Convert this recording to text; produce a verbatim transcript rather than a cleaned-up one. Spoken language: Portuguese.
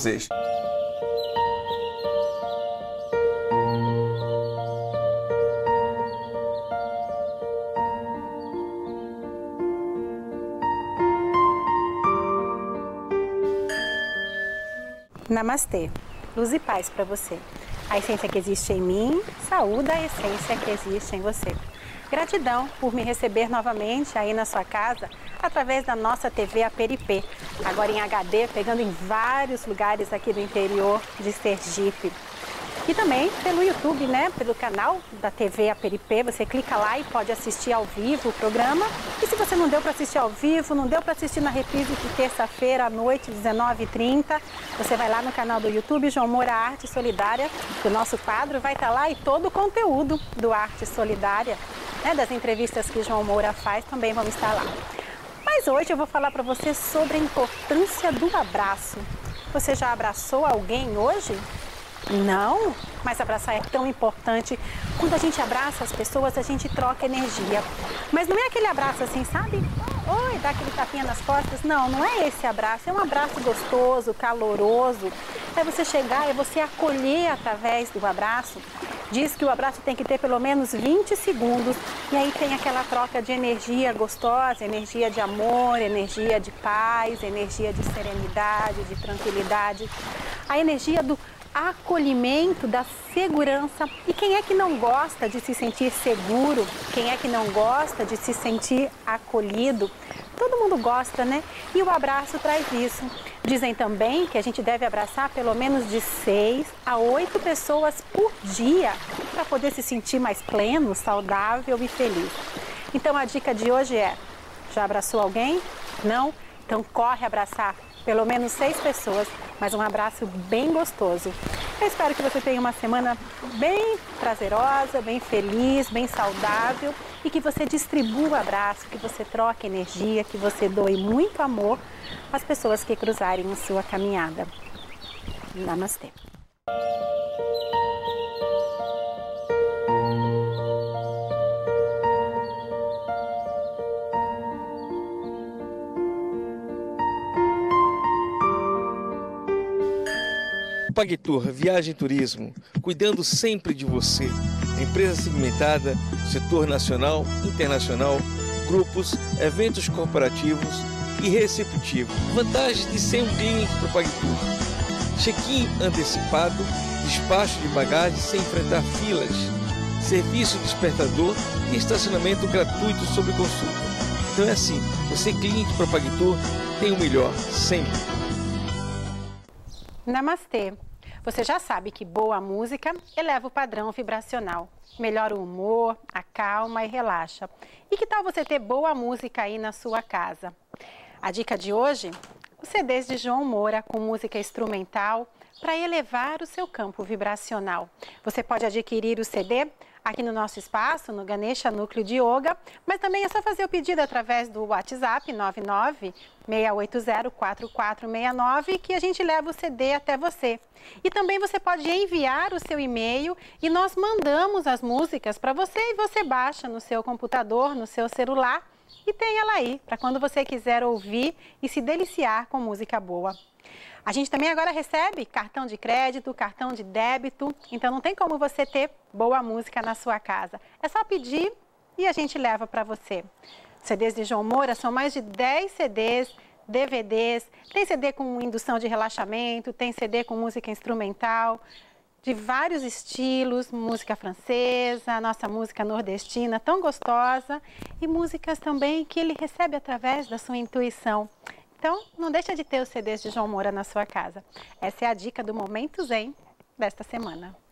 vocês. Namastê, luz e paz para você. A essência que existe em mim saúda a essência que existe em você. Gratidão por me receber novamente aí na sua casa através da nossa T V Aperipê, agora em H D, pegando em vários lugares aqui do interior de Sergipe. E também pelo YouTube, né? Pelo canal da T V Aperipê, você clica lá e pode assistir ao vivo o programa. E se você não deu para assistir ao vivo, não deu para assistir na reprise de terça-feira à noite, dezenove e trinta, você vai lá no canal do YouTube João Moura Arte Solidária, que o nosso quadro vai estar lá e todo o conteúdo do Arte Solidária, né, das entrevistas que João Moura faz, também vão estar lá. Mas hoje eu vou falar para você sobre a importância do abraço. Você já abraçou alguém hoje? Não, mas abraçar é tão importante. Quando a gente abraça as pessoas, a gente troca energia. Mas não é aquele abraço assim, sabe? Oi, dá aquele tapinha nas costas. Não, não é esse abraço. É um abraço gostoso, caloroso. É você chegar, é você acolher através do abraço. Diz que o abraço tem que ter pelo menos vinte segundos. E aí tem aquela troca de energia gostosa, energia de amor, energia de paz, energia de serenidade, de tranquilidade. A energia do acolhimento, da segurança. E quem é que não gosta de se sentir seguro? Quem é que não gosta de se sentir acolhido? Todo mundo gosta, né? E o abraço traz isso. Dizem também que a gente deve abraçar pelo menos de seis a oito pessoas por dia para poder se sentir mais pleno, saudável e feliz. Então a dica de hoje é: já abraçou alguém? Não? Então corre abraçar pelo menos seis pessoas, mas um abraço bem gostoso. Eu espero que você tenha uma semana bem prazerosa, bem feliz, bem saudável e que você distribua o abraço, que você troque energia, que você doe muito amor às pessoas que cruzarem a sua caminhada. Namastê. PagTour Viagem e Turismo, cuidando sempre de você. Empresa segmentada, setor nacional, internacional, grupos, eventos corporativos e receptivo. Vantagens de ser um cliente para o PagTour: check-in antecipado, despacho de bagagem sem enfrentar filas, serviço despertador e estacionamento gratuito sob consulta. Então é assim, você cliente para o PagTour tem o melhor sempre. Namastê! Você já sabe que boa música eleva o padrão vibracional, melhora o humor, acalma e relaxa. E que tal você ter boa música aí na sua casa? A dica de hoje? Os C Ds de João Moura com música instrumental para elevar o seu campo vibracional. Você pode adquirir o C D aqui no nosso espaço, no Ganesha Núcleo de Yoga, mas também é só fazer o pedido através do WhatsApp nove nove, seis oito zero, quatro quatro seis nove que a gente leva o C D até você. E também você pode enviar o seu e-mail e nós mandamos as músicas para você e você baixa no seu computador, no seu celular e tem ela aí para quando você quiser ouvir e se deliciar com música boa. A gente também agora recebe cartão de crédito, cartão de débito, então não tem como você ter boa música na sua casa. É só pedir e a gente leva para você. C Ds de João Moura são mais de dez C Ds, D V Ds, tem C D com indução de relaxamento, tem C D com música instrumental, de vários estilos, música francesa, nossa música nordestina tão gostosa e músicas também que ele recebe através da sua intuição. Então, não deixa de ter os C Ds de João Moura na sua casa. Essa é a dica do Momento Zen desta semana.